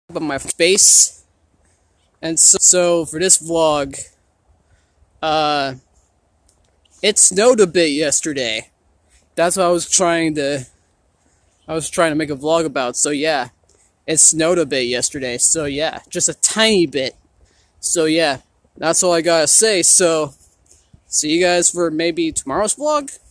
about my space. And so for this vlog, it snowed a bit yesterday. That's what I was trying to make a vlog about. So yeah, it snowed a bit yesterday. So yeah, just a tiny bit. So yeah, that's all I gotta say. So see you guys for maybe tomorrow's vlog.